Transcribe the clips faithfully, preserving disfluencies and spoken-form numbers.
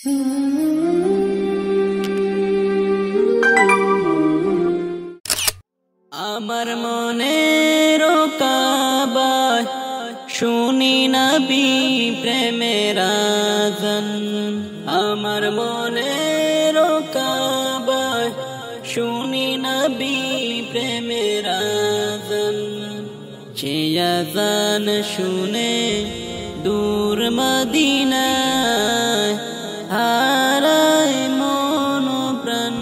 আমার মনের কাবায় শুনি নবী প্রেমের আযান। আমার মনের কাবায় শুনি নবী প্রেমের আযান। সে আযান শুনে দূর মদিনায় হারায় মন প্রাণ।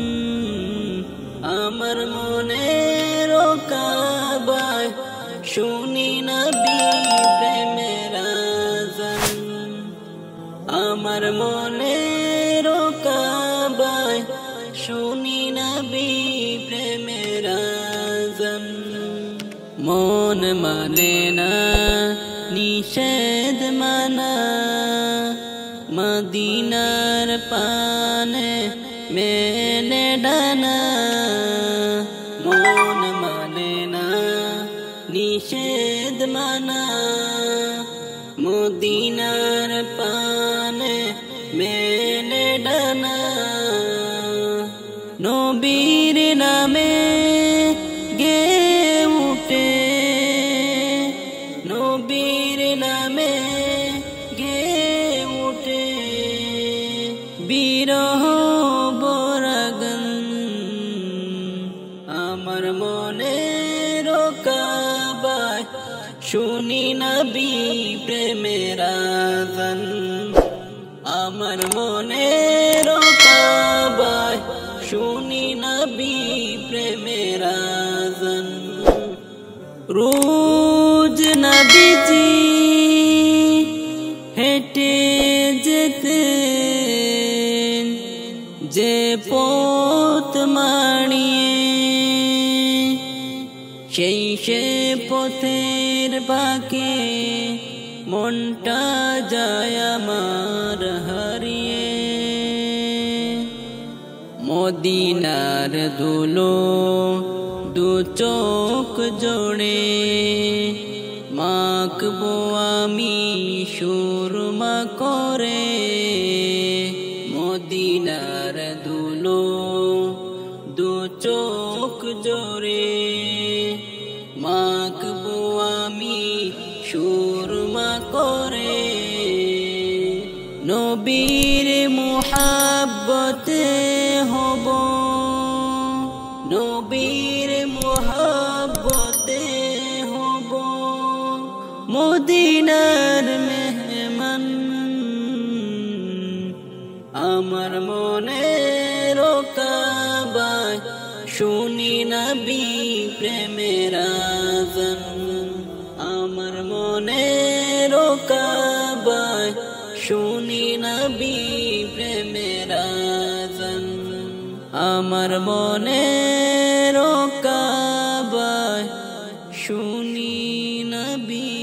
আমার মনের কাবায় শুনি নবী প্রেমের আযান। আমার মনের কাবায় শুনি নবী প্রেমের আযান। মন মানে না নিষেধ মানা, মদিনার পানে মেলে ডানা। মন মানে না নিষেধ মানা, মদিনার পানে মেলে ডানা। নবীর নামে গে উঠে, নবীর নামে গে উঠে বিরহ বরাগন। আমার মনের কাবায় শুনি নবী প্রেমের আযান। আমার মনের কাবায় শুনি নবী প্রেমের আযান। রোজ নবীজি হেঁটে যেতেন যে পথ মাড়িয়ে, সেই সে পথের বাঁকে মনটা যায় আমার হারিয়ে। মদিনার ধুলো দু চোখ জোড়ে মাখবো আমি সুরমা করে। মদিনার ধুলো দু চোখ জোড়ে মাখবো আমি সুরমা করে। নবীর মুহাব্বতে হব, নবীর মুহাব্বতে হব মদিনার মেহমান। আমার মনের কাবায় শুনি নবী প্রেমের আযান। আমার মনের কাবায় শুনি নবী প্রেমের আযান। আমার মনের কাবায় শুনি নবী